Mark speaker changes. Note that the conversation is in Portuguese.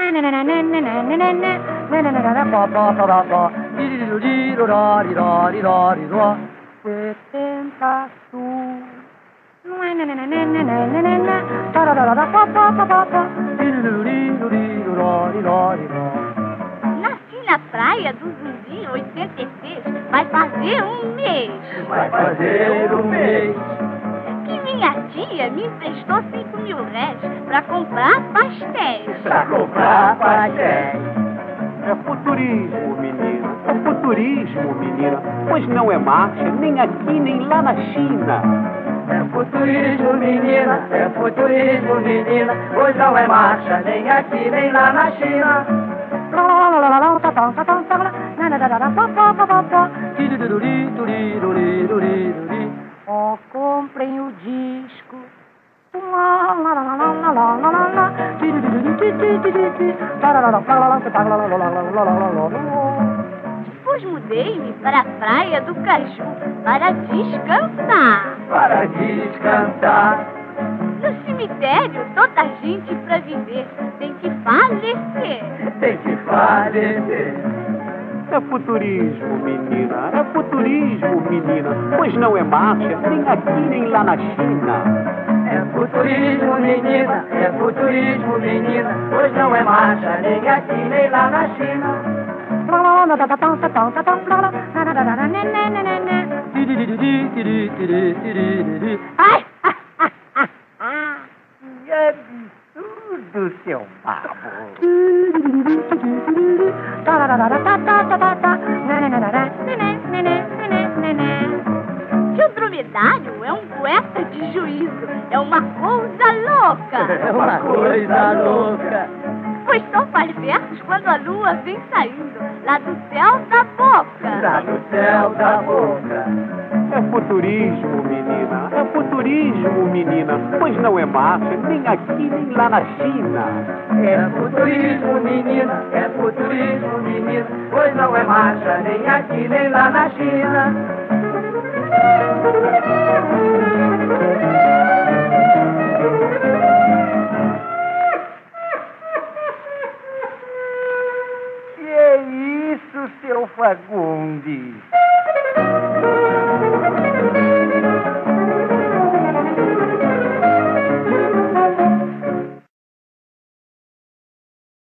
Speaker 1: Setenta sul.
Speaker 2: Nasci na praia do Zumbi em 86. Vai fazer um mês.
Speaker 1: Vai fazer um mês.
Speaker 2: Que minha tia me emprestou 5.000 réis pra comprar pastéis.
Speaker 1: Pra comprar pastéis.
Speaker 3: É futurismo, menina. É futurismo, menina. Pois não é marcha, nem aqui, nem lá na China.
Speaker 1: É futurismo, menina. É futurismo, menina. Pois não é marcha, nem aqui, nem lá na China. Oh, comprem o disco.
Speaker 2: Depois mudei-me para a praia do Caju para descansar.
Speaker 1: Para descansar.
Speaker 2: No cemitério, toda gente pra viver tem que falecer.
Speaker 1: Tem que falecer.
Speaker 3: É futurismo, menina. É futurismo, menina. Pois não é marcha, nem aqui, nem lá na China.
Speaker 1: É futurismo, menina. É futurismo, menina. Pois não é marcha, nem aqui, nem lá na China.
Speaker 2: Ai!
Speaker 1: Que absurdo, seu babo.
Speaker 2: Que o dromedário é um poeta de juízo. É uma coisa louca.
Speaker 1: É uma coisa louca.
Speaker 2: Pois só faz versos quando a lua vem saindo lá do céu da boca.
Speaker 1: Lá no céu da boca.
Speaker 3: É futurismo, menina. É futurismo, menina. Pois não é marcha, nem aqui, nem lá na China.
Speaker 1: É futurismo, menina. É futurismo, menina. Pois não é marcha, nem aqui, nem lá na China. Que é isso, seu Fagundes?